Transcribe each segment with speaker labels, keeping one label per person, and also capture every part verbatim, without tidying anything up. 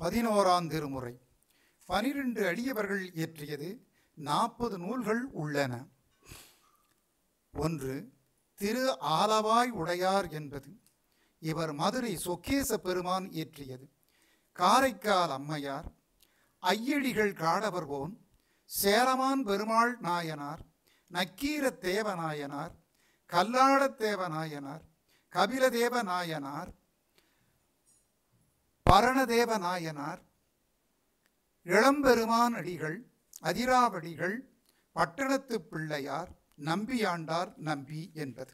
Speaker 1: பதினோராம் திருமுறை பனிரெண்டு அடியவர்கள் இயற்றியது நாற்பது நூல்கள் உள்ளன. ஒன்று திரு ஆலவாய் உடையார் என்பது இவர் மதுரை சொக்கேச பெருமான் இயற்றியது. காரைக்கால் அம்மையார், ஐயடிகள் காடவர்கோன், சேரமான் பெருமாள் நாயனார், நக்கீர தேவநாயனார், கல்லாடத்தேவ நாயனார், கபிலதேவ நாயனார், பரணதேவ நாயனார், இளம்பெருமான் அடிகள், அதிராவடிகள், பட்டணத்து பிள்ளையார், நம்பியாண்டார் நம்பி என்பது.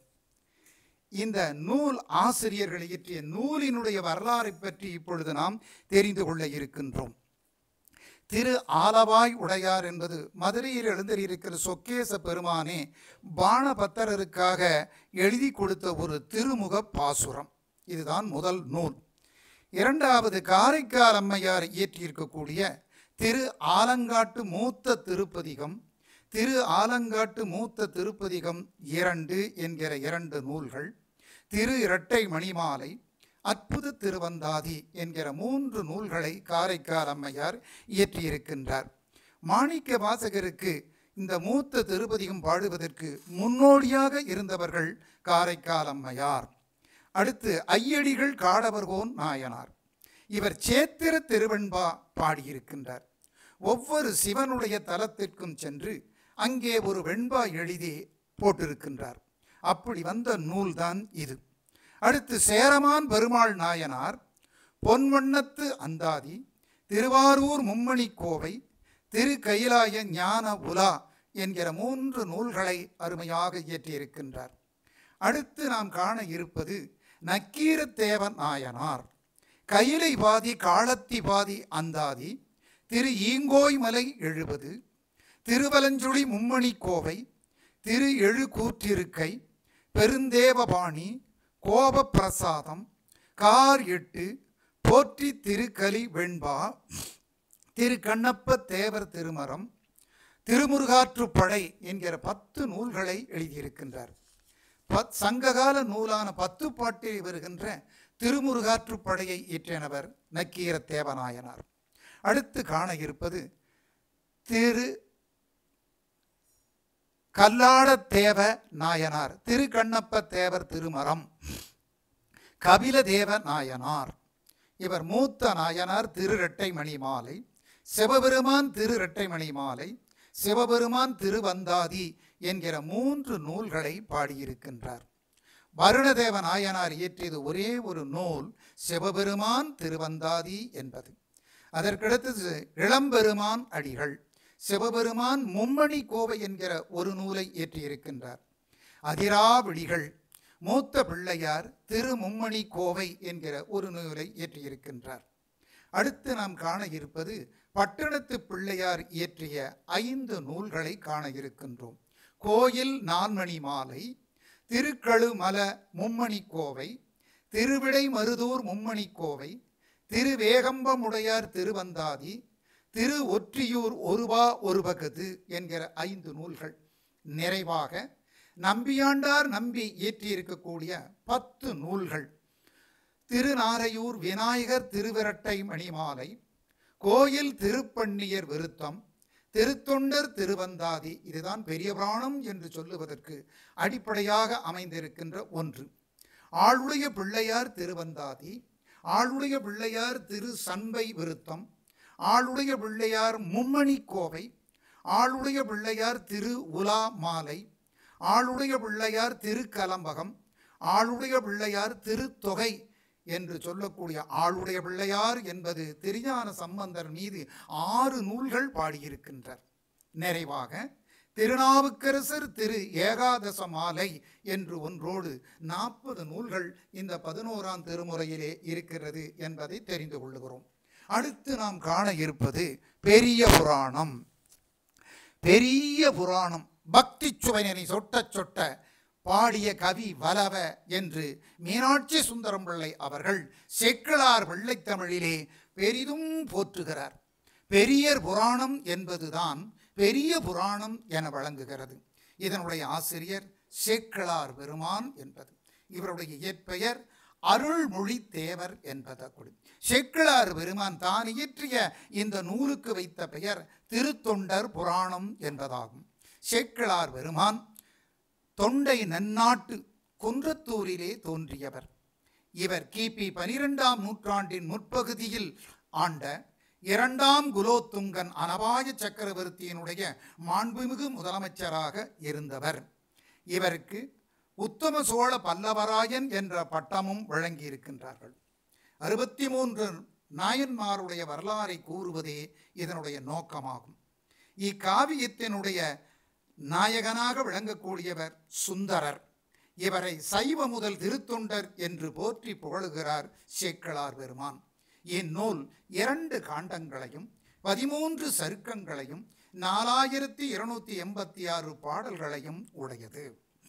Speaker 1: இந்த நூல் ஆசிரியர்கள் இயற்றிய நூலினுடைய வரலாறை பற்றி இப்பொழுது நாம் தெரிந்து கொள்ள இருக்கின்றோம். திரு ஆலவாய் உடையார் என்பது மதுரையில் எழுந்தருளியிருக்கிற சொக்கேச பெருமானே பாணபத்தரருக்காக எழுதி கொடுத்த ஒரு திருமுக பாசுரம். இதுதான் முதல் நூல். இரண்டாவது காரைக்கால் அம்மையார் இயற்றியிருக்கக்கூடிய திரு ஆலங்காட்டு மூத்த திருப்பதிகம், திரு ஆலங்காட்டு மூத்த திருப்பதிகம் இரண்டு என்கிற இரண்டு நூல்கள், திரு இரட்டை மணிமாலை, அற்புத திருவந்தாதி என்கிற மூன்று நூல்களை காரைக்கால் அம்மையார் இயற்றியிருக்கின்றார். மாணிக்க வாசகருக்கு இந்த மூத்த திருப்பதிகம் பாடுவதற்கு முன்னோடியாக இருந்தவர்கள் காரைக்கால் அம்மையார். அடுத்து ஐயடிகள் காடவர்கோன் நாயனார். இவர் சேத்திர திருவெண்பா பாடியிருக்கின்றார். ஒவ்வொரு சிவனுடைய தலத்திற்கும் சென்று அங்கே ஒரு வெண்பா எழுதி போட்டிருக்கின்றார். அப்படி வந்த நூல்தான் இது. அடுத்து சேரமான் பெருமாள் நாயனார் பொன்வண்ணத்து அந்தாதி, திருவாரூர் மும்மணி கோவை, திரு கைலாய ஞான உலா என்கிற மூன்று நூல்களை அருமையாக இயற்றியிருக்கின்றார். அடுத்து நாம் காண இருப்பது நக்கீர தேவ நாயனார், கைலை பாதி காலத்தி பாதி அந்தாதி, திரு ஈங்கோய் மலை எழுபது, திருவலஞ்சுழி மும்மணி கோவை, திரு எழு கூற்றிருக்கை, பெருந்தேவபாணி, கோப பிரசாதம், கார் எட்டு, போற்றி திருக்கலி வெண்பா, திரு கண்ணப்ப தேவர் திருமரம், திருமுருகாற்று படை என்கிற பத்து நூல்களை எழுதியிருக்கின்றார். பத் சங்ககால நூலான பத்து பாட்டில் வருகின்ற திருமுருகாற்று படையை இயற்றினவர் நக்கீர தேவநாயனார். அடுத்து காண இருப்பது திரு கல்லாடத்தேவ நாயனார், திரு கண்ணப்ப தேவர் திருமரம், கபிலதேவ நாயனார். இவர் மூத்த நாயனார் திரு இரட்டை மணிமாலை, சிவபெருமான் திரு இரட்டை மணிமாலை, சிவபெருமான் திருவந்தாதி என்கிற மூன்று நூல்களை பாடியிருக்கின்றார். வருணதேவ நாயனார் இயற்றியது ஒரே ஒரு நூல் சிவபெருமான் திருவந்தாதி என்பது. அதற்கடுத்தது இளம்பெருமான் அடிகள் சிவபெருமான் மும்மணி கோவை என்கிற ஒரு நூலை இயற்றியிருக்கின்றார். அதிராவிடிகள் மூத்த பிள்ளையார் திரு மும்மணி கோவை என்கிற ஒரு நூலை இயற்றியிருக்கின்றார். அடுத்து நாம் காண இருப்பது பட்டணத்து பிள்ளையார் இயற்றிய ஐந்து நூல்களை காண இருக்கின்றோம். கோயில் நான்மணி மாலை, திருக்கழுமல மும்மணி கோவை, திருவிடை மருதூர் மும்மணி கோவை, திருவேகம்பமுடையார் திருவந்தாதி, திரு ஒற்றியூர் ஒருபா ஒரு பகது என்கிற ஐந்து நூல்கள். நிறைவாக நம்பியாண்டார் நம்பி இயற்றியிருக்கக்கூடிய பத்து நூல்கள். திருநாரையூர் விநாயகர் திருவிரட்டை மணிமாலை, கோயில் திருப்பண்ணியர் விருத்தம், திருத்தொண்டர் திருவந்தாதி. இதுதான் பெரிய புராணம் என்று சொல்லுவதற்கு அடிப்படையாக அமைந்திருக்கின்ற ஒன்று. ஆளுடைய பிள்ளையார் திருவந்தாதி, ஆளுடைய பிள்ளையார் திரு சண்பை விருத்தம், ஆளுடைய பிள்ளையார் மும்மணி கோவை, ஆளுடைய பிள்ளையார் திரு உலா மாலை, ஆளுடைய பிள்ளையார் திருக்கலம்பகம், ஆளுடைய பிள்ளையார் திருத்தொகை என்று சொல்லக்கூடிய ஆளுடைய பிள்ளையார் என்பது திருஞான சம்பந்தர் மீது ஆறு நூல்கள் பாடியிருக்கின்றார். நிறைவாக திருநாவுக்கரசர் திரு ஏகாதச மாலை என்று ஒன்றோடு நாற்பது நூல்கள் இந்த பதினோராம் திருமுறையிலே இருக்கிறது என்பதை தெரிந்து கொள்ளுகிறோம். அடுத்து நாம் காண இருப்பது பெரிய புராணம். பெரிய புராணம் பக்தி சுவையினை சொட்ட சொட்ட பாடிய கவி வலவ என்று மீனாட்சி சுந்தரம் பிள்ளை அவர்கள் சேக்கிழார் பிள்ளைத்தமிழிலே பெரிதும் போற்றுகிறார். பெரியர் புராணம் என்பதுதான் பெரிய புராணம் என வழங்குகிறது. இதனுடைய ஆசிரியர் சேக்கிழார் பெருமான் என்பது. இவருடைய இயற்பெயர் அருள்மொழி தேவர் என்பதற்குள் சேக்கிழார் பெருமான் தான் இயற்றிய இந்த நூலுக்கு வைத்த பெயர் திருத்தொண்டர் புராணம் என்பதாகும். சேக்கிழார் பெருமான் தொண்டை நன்னாட்டு குன்றத்தூரிலே தோன்றியவர். இவர் கிபி பனிரெண்டாம் நூற்றாண்டின் முற்பகுதியில் ஆண்ட இரண்டாம் குலோத்துங்கன் அனபாய சக்கரவர்த்தியினுடைய மாண்புமிகு முதலமைச்சராக இருந்தவர். இவருக்கு உத்தம சோழ பல்லவராயன் என்ற பட்டமும் வழங்கியிருக்கின்றார்கள். அறுபத்தி மூன்று நாயன்மாருடைய வரலாறை கூறுவதே இதனுடைய நோக்கமாகும். இக்காவியத்தினுடைய நாயகனாக விளங்கக்கூடியவர் சுந்தரர். இவரை சைவ முதல் திருத்தொண்டர் என்று போற்றி புகழுகிறார் சேக்கிழார் பெருமான். இந்நூல் இரண்டு காண்டங்களையும் பதிமூன்று சருக்கங்களையும் நாலாயிரத்தி இருநூத்தி எண்பத்தி ஆறு பாடல்களையும் உடையது.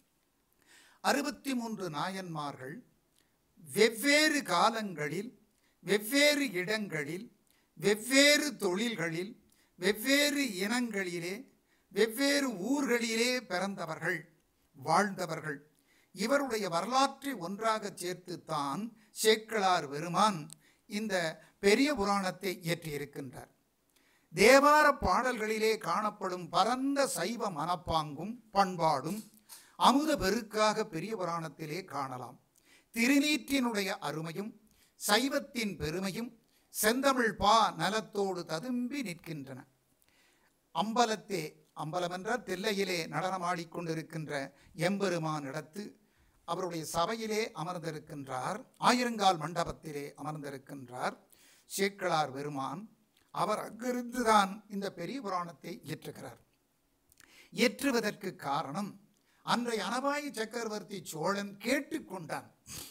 Speaker 1: அறுபத்தி மூன்று நாயன்மார்கள் வெவ்வேறு காலங்களில் வெவ்வேறு இடங்களில் வெவ்வேறு தொழில்களில் வெவ்வேறு இனங்களிலே வெவ்வேறு ஊர்களிலே பிறந்தவர்கள், வாழ்ந்தவர்கள். இவருடைய வரலாற்றை ஒன்றாக சேர்த்துத்தான் சேக்கிழார் பெருமான் இந்த பெரிய புராணத்தை இயற்றியிருக்கின்றார். தேவார பாடல்களிலே காணப்படும் பரந்த சைவ மனப்பாங்கும் பண்பாடும் அமுத பெருக்காக பெரிய புராணத்திலே காணலாம். திருநீற்றினுடைய அருமையும் சைவத்தின் பெருமையும் செந்தமிழ் பா நலத்தோடு ததும்பி நிற்கின்றன. அம்பலத்தே, அம்பலம் என்றால் தில்லையிலே நடனமாடிக்கொண்டிருக்கின்ற எம்பெருமான் இடத்து அவருடைய சபையிலே அமர்ந்திருக்கின்றார். ஆயிரங்கால் மண்டபத்திலே அமர்ந்திருக்கின்றார் சேக்கிழார் பெருமான். அவர் அங்கிருந்துதான் இந்த பெரிய புராணத்தை இயற்றுகிறார். இயற்றுவதற்கு காரணம், அன்றைய அனபாய சக்கரவர்த்தி சோழன் கேட்டுக்கொண்டான்,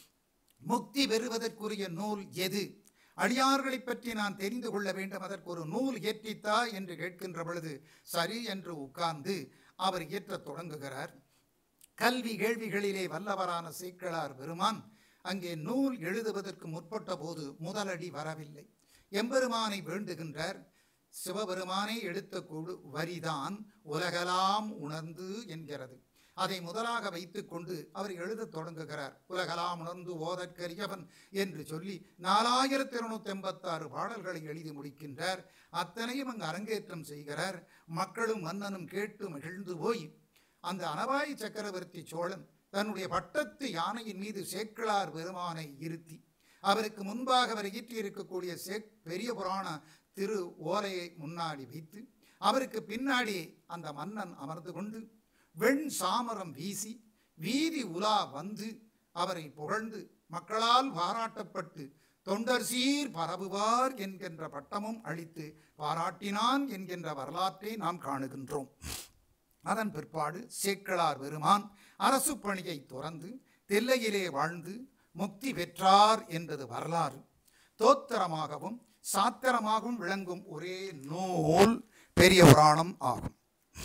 Speaker 1: முக்தி பெறுவதற்குரிய நூல் எது, அடியார்களை பற்றி நான் தெரிந்து கொள்ள வேண்டும், அதற்கு ஒரு நூல் இயற்றித்தா என்று கேட்கின்ற பொழுது சரி என்று உட்கார்ந்து அவர் இயற்றத் தொடங்குகிறார். கல்வி கேள்விகளிலே வல்லவரான சேக்கிழார் பெருமான் அங்கே நூல் எழுதுவதற்கு முற்பட்ட போது முதலடி வரவில்லை. எம்பெருமானை வேண்டுகின்றார். சிவபெருமானை எடுத்த குழு வரிதான் உலகலாம் உணர்ந்து என்கிறது. அதை முதலாக வைத்துக்கொண்டு அவர் எழுதத் தொடங்குகிறார். உலகலாம் உணர்ந்து ஓதற்கரியவன் என்று சொல்லி நாலாயிரத்தி இருநூத்தி எண்பத்தி ஆறு பாடல்களை எழுதி முடிக்கின்றார். அத்தனையும் அங்கு அரங்கேற்றம் செய்கிறார். மக்களும் மன்னனும் கேட்டு மகிழ்ந்து போய் அந்த அனபாய சக்கரவர்த்தி சோழன் தன்னுடைய பட்டத்து யானையின் மீது சேக்கிழார் பெருமானை இருத்தி அவருக்கு முன்பாக அவர் இயற்றியிருக்கக்கூடிய சே பெரிய புராண திரு ஓலையை முன்னாடி வைத்து அவருக்கு பின்னாடி அந்த மன்னன் அமர்ந்து கொண்டு வெண் சாமரம் வீசி வீதி உலா வந்து அவரை புகழ்ந்து மக்களால் பாராட்டப்பட்டு தொண்டர் சீர் பரவுவார் என்கின்ற பட்டமும் அளித்து பாராட்டினான் என்கின்ற வரலாற்றை நாம் காணுகின்றோம். அதன் பிற்பாடு சேக்கிழார் பெருமான் அரசு பணியை துறந்து தில்லையிலே வாழ்ந்து முக்தி பெற்றார் என்பது வரலாறு. தோத்திரமாகவும் சாத்திரமாகவும் விளங்கும் ஒரே நூல் பெரிய புராணம் ஆகும்.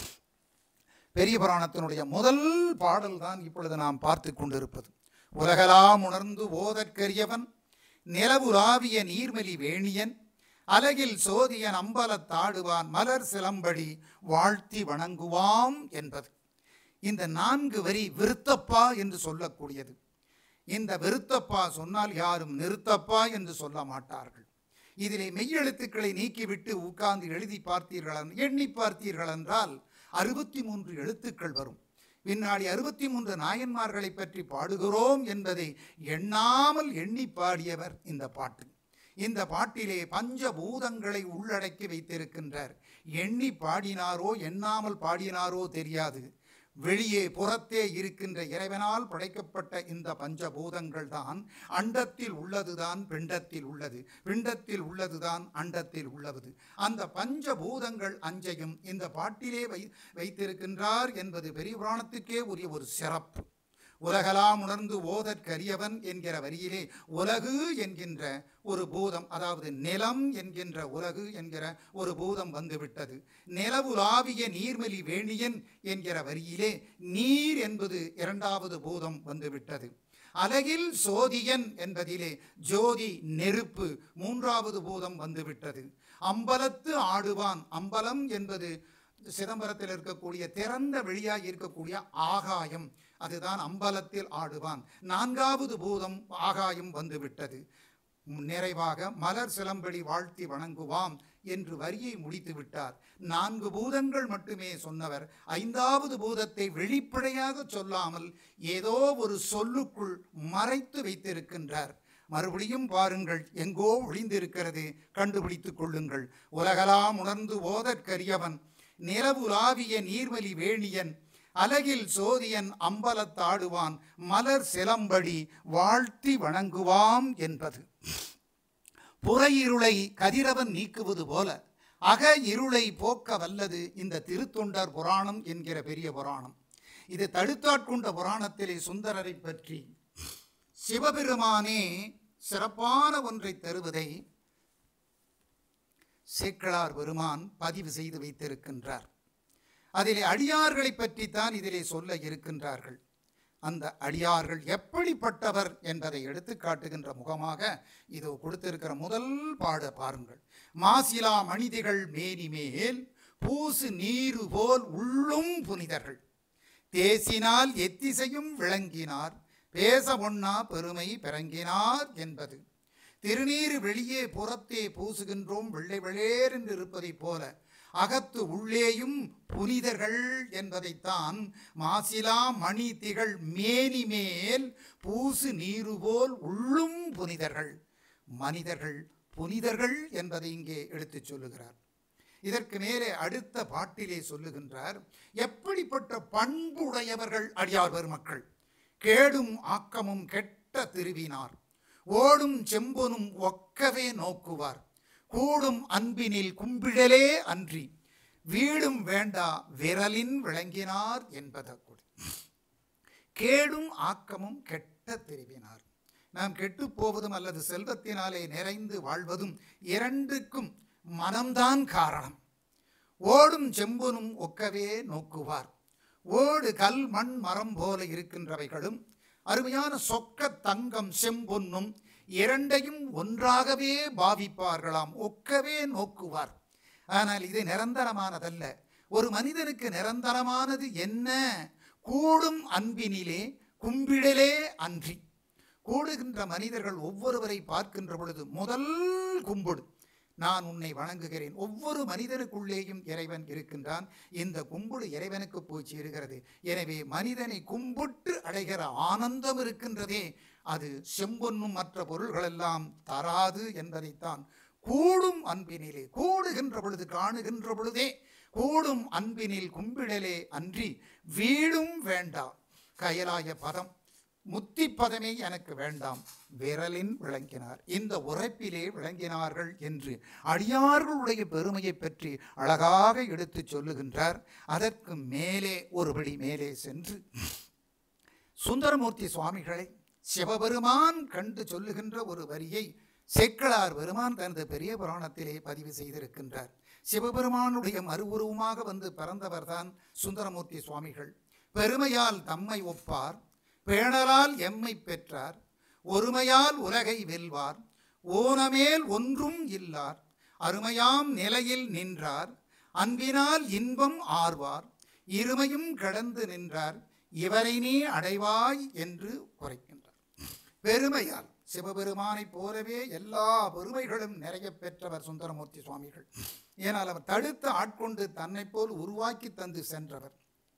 Speaker 1: பெரிய புராணத்தினுடைய முதல் பாடல் தான் இப்பொழுது நாம் பார்த்து கொண்டிருப்பது. உலகலாம் உணர்ந்து ஓதற்கரியவன் நிலவுலாவிய நீர்மலி வேணியன் அலகில் சோதியன் அம்பலத்தாடுவான் மலர் சிலம்படி வாழ்த்தி வணங்குவாம் என்பது. இந்த நான்கு வரி விருத்தப்பா என்று சொல்லக்கூடியது. இந்த விருத்தப்பா சொன்னால் யாரும் நிறுத்தப்பா என்று சொல்ல மாட்டார்கள். இதிலே மெய்யெழுத்துக்களை நீக்கிவிட்டு உட்கார்ந்து எழுதி பார்த்தீர்கள், எண்ணி பார்த்தீர்கள் என்றால் அறுபத்தி மூன்று எழுத்துக்கள் வரும். பின்னாடி அறுபத்தி மூன்று நாயன்மார்களை பற்றி பாடுகிறோம் என்பதை எண்ணாமல் எண்ணி பாடியவர் இந்த பாட்டு. இந்த பாட்டிலே பஞ்சபூதங்களை உள்ளடக்கி வைத்திருக்கின்றார். எண்ணி பாடினாரோ எண்ணாமல் பாடினாரோ தெரியாது. வெளியே புறத்தே இருக்கின்ற இறைவனால் படைக்கப்பட்ட இந்த பஞ்சபூதங்கள் தான் அண்டத்தில் உள்ளதுதான் பிண்டத்தில் உள்ளது, பிண்டத்தில் உள்ளதுதான் அண்டத்தில் உள்ளது. அந்த பஞ்சபூதங்கள் அஞ்சையும் இந்த பாட்டிலே வை வைத்திருக்கின்றார் என்பது பெரிய புராணத்திற்கே உரிய ஒரு சிறப்பு. உலகலாம் உணர்ந்து ஓதற்கரியவன் என்கிற வரியிலே உலகு என்கின்ற ஒரு பூதம், அதாவது நிலம் என்கின்ற உலகு என்கிற ஒரு பூதம் வந்துவிட்டது. நிலவுலாவிய நீர்மலி வேணியன் என்கிற வரியிலே நீர் என்பது இரண்டாவது பூதம் வந்துவிட்டது. அலகில் சோதியன் என்பதிலே ஜோதி நெருப்பு மூன்றாவது பூதம் வந்துவிட்டது. அம்பலத்து ஆடுவான், அம்பலம் என்பது சிதம்பரத்தில் இருக்கக்கூடிய திறந்த வெளியாக இருக்கக்கூடிய ஆகாயம், அதுதான் அம்பலத்தில் ஆடுவான். நான்காவது பூதம் ஆகாயம் வந்துவிட்டது. நிறைவாக மலர் சிலம்படி வாழ்த்தி வணங்குவாம் என்று வரியை முடித்து விட்டார். நான்கு பூதங்கள் மட்டுமே சொன்னவர் ஐந்தாவது பூதத்தை வெளிப்படையாக சொல்லாமல் ஏதோ ஒரு சொல்லுக்குள் மறைத்து வைத்திருக்கின்றார். மறுபடியும் பாருங்கள், எங்கோ ஒளிந்திருக்கிறது, கண்டுபிடித்துக் கொள்ளுங்கள். உலகலாம் உணர்ந்து ஓதற்கரியவன், நிலவுலாவிய நீர்வலி வேணியன், அலகில் சோதியன் அம்பலத்தாடுவான், மலர் சிலம்படி வாழ்த்தி வணங்குவாம் என்பது. புற இருளை கதிரவன் நீக்குவது போல அக இருளை போக்க வல்லது இந்த திருத்தொண்டர் புராணம் என்கிற பெரிய புராணம். இது தடுத்தாட்கொண்ட புராணத்திலே சுந்தரரை பற்றி சிவபெருமானே சிறப்பான ஒன்றை தருவதை சேக்கிழார் பெருமான் பதிவு செய்து வைத்திருக்கின்றார். அதிலே அடியார்களை பற்றித்தான் இதிலே சொல்ல இருக்கின்றார்கள். அந்த அடியார்கள் எப்படிப்பட்டவர் என்பதை எடுத்து காட்டுகின்ற முகமாக இதோ கொடுத்திருக்கிற முதல் பாட பாருங்கள். மாசிலா மனிதிகள் மேனிமேல் பூசு நீரு போல் உள்ளும் புனிதர்கள், தேசினால் எத்திசையும் விளங்கினார், பேச ஒண்ணா பெருமை பிறங்கினார் என்பது. திருநீர் வெளியே புறத்தே பூசுகின்றோம், வெள்ளை வெளேர் என்று இருப்பதைப் போல அகத்து உள்ளேயும் புனிதர்கள் என்பதைத்தான் மாசிலா மணி திகழ் மேனி மேல் பூசு நீரு போல் உள்ளும் புனிதர்கள். மனிதர்கள் புனிதர்கள் என்பதை இங்கே எடுத்துச் சொல்லுகிறார். இதற்கு மேலே அடுத்த பாட்டிலே சொல்லுகின்றார், எப்படிப்பட்ட பண்புடையவர்கள் அடியார் பெருமக்கள். கேடும் ஆக்கமும் கெட்ட திருவினார், ஓடும் செம்பொனும் ஒக்கவே நோக்குவார், கூடும் அன்பினில் கும்பிடலே அன்றி வீடும் வேண்டா விரலின் விளங்கினார் என்பதற்குள். கேடும் ஆக்கமும் கெட்ட திருவினார். நாம் கெட்டு போவதும் அல்லது செல்வத்தினாலே நிறைந்து வாழ்வதும் இரண்டுக்கும் மனம்தான் காரணம். ஓடும் செம்பொனும் ஒக்கவே நோக்குவார். ஓடு கல் மண் மரம் போல இருக்கின்றவைகளும் அருமையான சொக்க தங்கம் செம்பொன்னும் இரண்டையும் ஒன்றாகவே பாவிப்பார்களாம், ஒக்கவே நோக்குவார். ஆனால் இது நிரந்தரமானதல்ல. ஒரு மனிதனுக்கு நிரந்தரமானது என்ன? கூடும் அன்பினிலே கும்பிடலே அன்றி. கூடுகின்ற மனிதர்கள் ஒவ்வொருவரை பார்க்கின்ற பொழுது முதல் கும்பிடு, நான் உன்னை வணங்குகிறேன். ஒவ்வொரு மனிதனுக்குள்ளேயும் இறைவன் இருக்கின்றான். இந்த கும்பிடு இறைவனுக்கு போய் சேருகிறது. எனவே மனிதனை கும்பிட்டு அடைகிற ஆனந்தம் இருக்கின்றதே, அது செம்பொன்னும் மற்ற பொருள்களெல்லாம் தராது என்பதைத்தான் கூடும் அன்பினிலே, கூடுகின்ற பொழுது காணுகின்ற பொழுதே கூடும் அன்பினில் கும்பிடலே அன்றி வீடும் வேண்டாம். கயலாய பதம் முத்தி பதமே எனக்கு வேண்டாம், விரலின் விளங்கினார். இந்த உரைப்பிலே விளங்கினார்கள் என்று அடியார்களுடைய பெருமையை பற்றி அழகாக எடுத்து சொல்லுகின்றார். அதற்கு மேலே ஒருபடி மேலே சென்று சுந்தரமூர்த்தி சுவாமிகளை சிவபெருமான் கண்டு சொல்லுகின்ற ஒரு வரியை சேக்கிழார் பெருமான் தனது பெரிய புராணத்திலே பதிவு செய்திருக்கின்றார். சிவபெருமானுடைய மறுவுருவமாக வந்து பிறந்தவர்தான் சுந்தரமூர்த்தி சுவாமிகள். பெருமையால் தம்மை ஒப்பார், பேணலால் எம்மை பெற்றார், ஒருமையால் உலகை வெல்வார், ஓனமேல் ஒன்றும் இல்லார், அருமையாம் நிலையில் நின்றார், அன்பினால் இன்பம் ஆர்வார், இருமையும் கடந்து நின்றார், இவரை நீ அடைவாய் என்று குறைக்கின்றார். பெருமையால் சிவபெருமானை போலவே எல்லா பெருமைகளும் நிறைய பெற்றவர் சுந்தரமூர்த்தி சுவாமிகள். ஏனால் அவர் தடுத்து ஆட்கொண்டு தன்னை போல் உருவாக்கி தந்து சென்றவர்.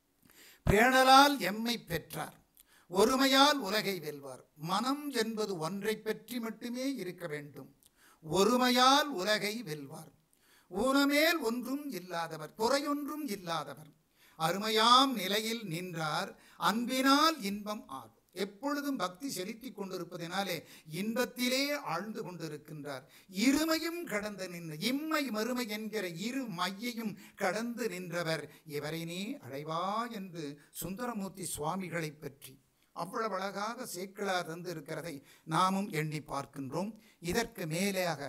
Speaker 1: பேணலால் எம்மை பெற்றார், ஒருமையால் உலகை வெல்வார். மனம் என்பது ஒன்றை பற்றி மட்டுமே இருக்க வேண்டும். ஒருமையால் உலகை வெல்வார். ஊனமேல் ஒன்றும் இல்லாதவர், குறையொன்றும் இல்லாதவர். அருமையாம் நிலையில் நின்றார், அன்பினால் இன்பம் ஆகும். எப்பொழுதும் பக்தி செலுத்திக் கொண்டிருப்பதனாலே இன்பத்திலே ஆழ்ந்து கொண்டிருக்கின்றார். இருமையும் கடந்து நின்ற, இம்மை மறுமை என்கிற இரு மையையும் கடந்து நின்றவர். இவரை நீ அடைவா என்று சுந்தரமூர்த்தி சுவாமிகளை பற்றி அவ்வளவு அழகாக சேக்கிழார் தந்து இருக்கிறதை நாமும் எண்ணி பார்க்கின்றோம். இதற்கு மேலேயாக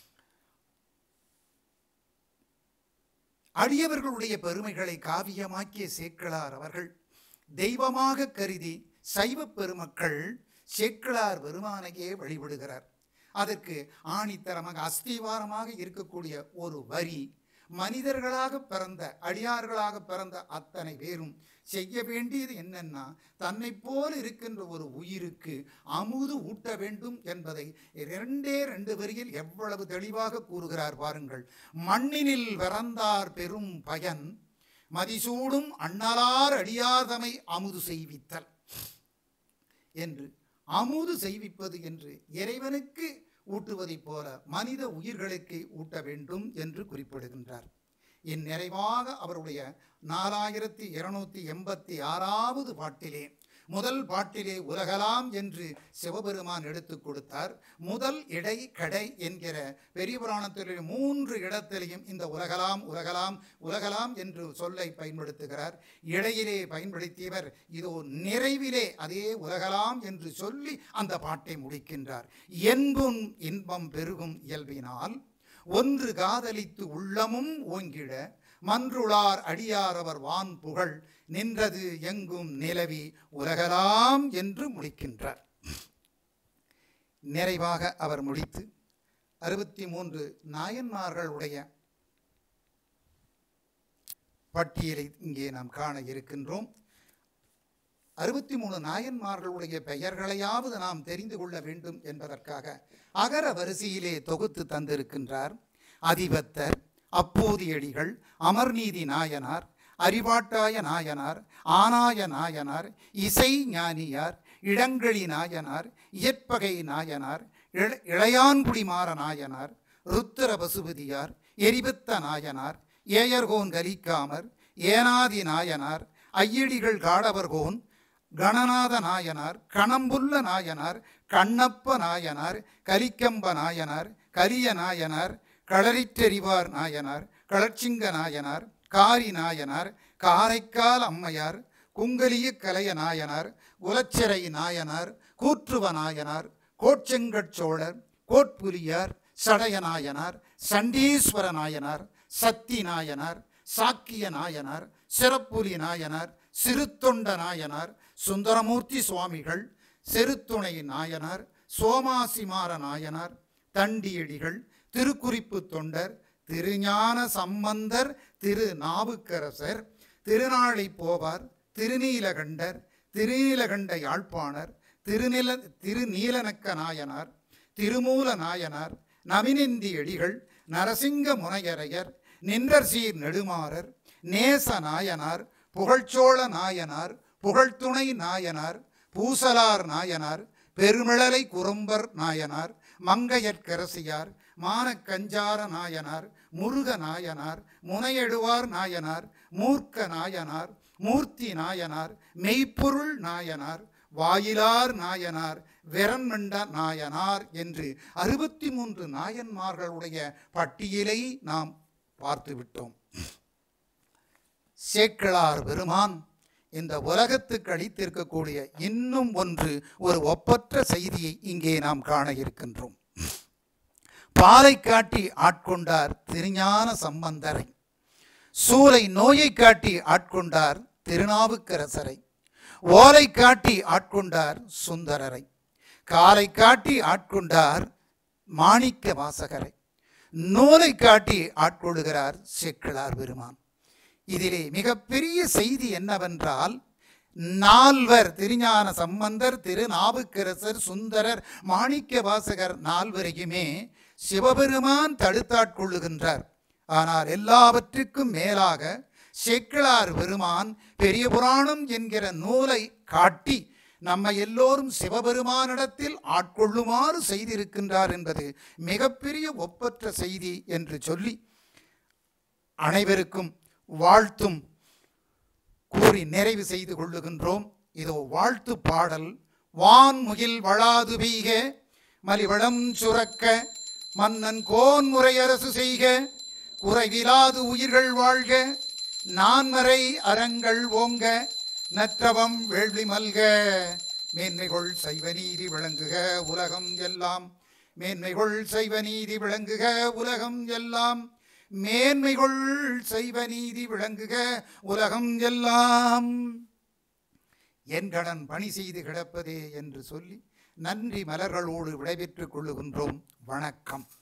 Speaker 1: அடியவர்களுடைய பெருமைகளை காவியமாக்கிய சேக்கிழார் அவர்கள் தெய்வமாக கருதி சைவ பெருமக்கள் சேக்கிழார் பெருமானையே வழிபடுகிறார். அதற்கு ஆணித்தரமாக அஸ்திவாரமாக இருக்கக்கூடிய ஒரு வரி மனிதர்களாக பிறந்த அடியார்களாக பிறந்த அத்தனை பேரும் செய்ய வேண்டியது என்னன்னா, தன்னை போல் இருக்கின்ற ஒரு உயிருக்கு அமுது ஊட்ட வேண்டும் என்பதை இரண்டே ரெண்டு வரியில் எவ்வளவு தெளிவாக கூறுகிறார் பாருங்கள். மண்ணினில் பிறந்தார் பெரும் பயன், மதிசூடும் அண்ணலார் அடியார்தமை அமுது செய்வித்தல் என்று. அமுது செய்விப்பது என்று இறைவனுக்கு ஊட்டுவதைப் போல மனித உயிர்களுக்கு ஊட்ட வேண்டும் என்று குறிப்பிடுகின்றார். இந்நிறைவாக அவருடைய நாலாயிரத்தி இருநூத்தி எண்பத்தி ஆறாவது பாட்டிலே முதல் பாட்டிலே உலகலாம் என்று சிவபெருமான் எடுத்துக் கொடுத்தார். முதல் இடை கடை என்கிற பெரிய புராணத்திலே மூன்று இடத்திலேயும் இந்த உலகலாம் உலகலாம் உலகலாம் என்று சொல்லை பயன்படுத்துகிறார். இடையிலே பயன்படுத்தியவர் இதோ நிறைவிலே அதே உலகலாம் என்று சொல்லி அந்த பாட்டை முடிக்கின்றார். என்பும் இன்பம் பெருகும் இயல்பினால் ஒன்று காதலித்து உள்ளமும் ஓங்கிட மன்றுளார் அடியாரவர் வான் புகழ் நின்றது எங்கும் நிலவி உலகலாம் என்று முடிக்கின்றார். நிறைவாக அவர் முடித்து அறுபத்தி மூன்று நாயன்மார்களுடைய பட்டியலை இங்கே நாம் காண இருக்கின்றோம். அறுபத்தி மூணு நாயன்மார்களுடைய பெயர்களையாவது நாம் தெரிந்து கொள்ள வேண்டும் என்பதற்காக அகர வரிசையிலே தொகுத்து தந்திருக்கின்றார். அதிபத்தர், அப்போதியடிகள், அமர்நீதி நாயனார், அறிவாட்டாய நாயனார், ஆனாய நாயனார், இசை ஞானியார், இடங்களி நாயனார், இயற்பகை நாயனார், இளையான்குடிமாற நாயனார், ருத்திர பசுபதியார், எரிபத்த நாயனார், ஏயர்கோன் கலிக்காமர், ஏனாதி நாயனார், ஐயடிகள் காடவர்கோன், கணநாத நாயனார், கணம்புல்ல நாயனார், கண்ணப்ப நாயனார், கலிக்கம்ப நாயனார், கலிய நாயனார், களரிற்றெறிவார் நாயனார், களச்சிங்க நாயனார், காரி நாயனார், காரைக்கால் அம்மையார், குங்கலிய கலைய நாயனார், குலச்சிறை நாயனார், கூற்றுவ நாயனார், கோட்செங்கட்சோழர், கோட்புலியார், சடைய நாயனார், சண்டீஸ்வர நாயனார், சத்தி நாயனார், சாக்கிய நாயனார், சிறப்புலி நாயனார், சிறுத்தொண்ட நாயனார், சுந்தரமூர்த்தி சுவாமிகள், செருத்துணை நாயனார், சோமாசிமார நாயனார், தண்டியடிகள், திருக்குறிப்பு தொண்டர், திருஞான சம்பந்தர், திரு நாவுக்கரசர், திருநாளை போவார், திருநீலகண்டர், திருநீலகண்ட யாழ்ப்பாணர், திருநில திருநீலனக்க நாயனார், திருமூல நாயனார், நவினந்தி அடிகள், நரசிங்க முனையரையர், நின்றர் சீர் நெடுமாறர், நேச நாயனார், புகழ்ச்சோழ நாயனார், புகழ்துணை நாயனார், பூசலார் நாயனார், பெருமிழலை குறும்பர் நாயனார், மங்கையற்கரசியார், மானக்கஞ்சார நாயனார், முருக நாயனார், முனையெடுவார் நாயனார், மூர்க்க நாயனார், மூர்த்தி நாயனார், மெய்ப்பொருள் நாயனார், வாயிலார் நாயனார், விரண்மண்ட நாயனார் என்று அறுபத்தி மூன்று நாயன்மார்களுடைய பட்டியலை நாம் பார்த்துவிட்டோம். சேக்கிழார் பெருமான் இந்த உலகத்துக்கு அளித்திருக்கக்கூடிய இன்னும் ஒன்று ஒரு ஒப்பற்ற செய்தியை இங்கே நாம் காண இருக்கின்றோம். பாலை காட்டி ஆட்கொண்டார் திருஞான சம்பந்தரை, சூலை நோயை காட்டி ஆட்கொண்டார் திருநாவுக்கரசரை, ஓலை காட்டி ஆட்கொண்டார் சுந்தரரை, காலை காட்டி ஆட்கொண்டார் மாணிக்க வாசகரை, நூலை காட்டி ஆட்கொள்கிறார் சேக்கிழார் பெருமான். இதிலே மிகப்பெரிய செய்தி என்னவென்றால், நால்வர் திருஞான சம்பந்தர், திருநாவுக்கரசர், சுந்தரர், மாணிக்க வாசகர் நால்வரையுமே சிவபெருமான் தடுத்தாட்கொள்ளுகின்றார். ஆனால் எல்லாவற்றுக்கும் மேலாக சேக்கிழார் பெருமான் பெரிய புராணம் என்கிற நூலை காட்டி நம்மை எல்லோரும் சிவபெருமானிடத்தில் ஆட்கொள்ளுமாறு செய்திருக்கின்றார் என்பது மிகப்பெரிய ஒப்பற்ற செய்தி என்று சொல்லி அனைவருக்கும் வாழ்த்தும் கூறி நிறைவு செய்து கொள்ளுகின்றோம். இதோ வாழ்த்து பாடல். வான்முகில் வளாது பெய்க, மலிவளம் சுரக்க, மன்னன் கோன் முறையரசு செய்க, குறைவிலாது உயிர்கள் வாழ்க, நான்மறை அறங்கள் ஓங்க, நற்றவம் வேள்வி மல்க, மேன்மைகொள் சைவ நீதி விளங்குக உலகம் எல்லாம், மேன்மைகொள் சைவ நீதி விளங்குக உலகம் எல்லாம், மேன்மைகொள் சைவ நீதி விளங்குக உலகம் எல்லாம். என் கடன் பணி செய்து கிடப்பதே என்று சொல்லி நன்றி மலர்களோடு விடைபெற்றுக் கொள்ளுகின்றோம். வணக்கம்.